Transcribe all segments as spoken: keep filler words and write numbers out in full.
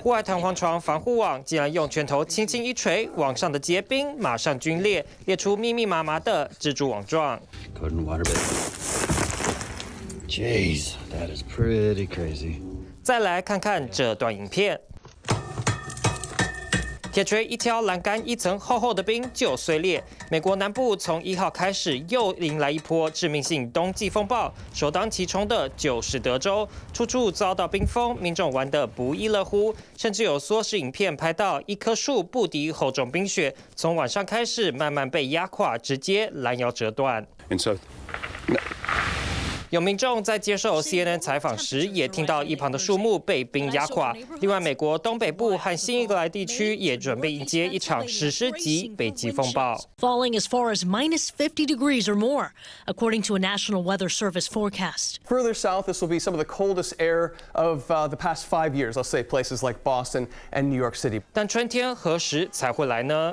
户外弹簧床防护网竟然用拳头轻轻一捶，网上的结冰马上皲裂，裂出密密麻麻的蜘蛛网状。 Jeez, that is pretty crazy. 再来看看这段影片。 铁锤一挑栏杆，一层厚厚的冰就碎裂。美国南部从一号开始又迎来一波致命性冬季风暴，首当其冲的就是德州，处处遭到冰封，民众玩得不亦乐乎。甚至有缩时影片拍到一棵树不敌厚重冰雪，从晚上开始慢慢被压垮，直接拦腰折断。 有民众在接受 C N N 采访时，也听到一旁的树木被冰压垮。另外，美国东北部和新英格兰地区也准备迎接一场史诗级北极风暴。 Falling as far as minus fifty degrees or more, according to a National Weather Service forecast. Further south, this will be some of the coldest air of uh, the past five years. Let's say places like Boston and New York City. 但春天何时才会来呢？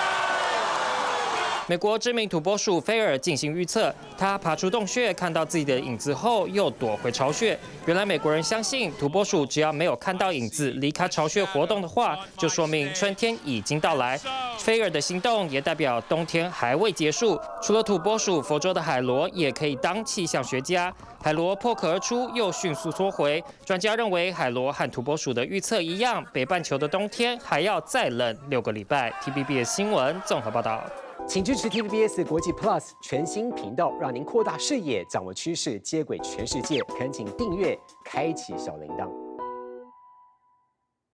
美国知名土拨鼠菲尔进行预测，它爬出洞穴，看到自己的影子后，又躲回巢穴。原来美国人相信，土拨鼠只要没有看到影子离开巢穴活动的话，就说明春天已经到来。菲尔的行动也代表冬天还未结束。除了土拨鼠，佛州的海螺也可以当气象学家。海螺破壳而出，又迅速缩回。专家认为，海螺和土拨鼠的预测一样，北半球的冬天还要再冷六个礼拜。T V B S 新闻综合报道。 请支持 T V B S 国际 Plus 全新频道，让您扩大视野，掌握趋势，接轨全世界。恳请订阅，开启小铃铛。